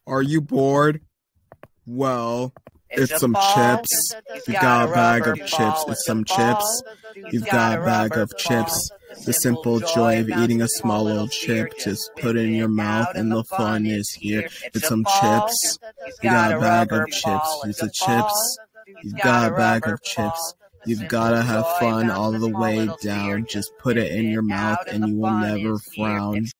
Are you bored? Well, it's some chips. You've got a bag of chips. It's some chips. You've got a bag of chips. The simple joy of eating a small little chip. Just put it in your mouth and the fun is here. It's some chips. You got a bag of chips. It's a chips. You've got a bag of chips. You've gotta have fun all the way down. Just put it in your mouth and you will never frown.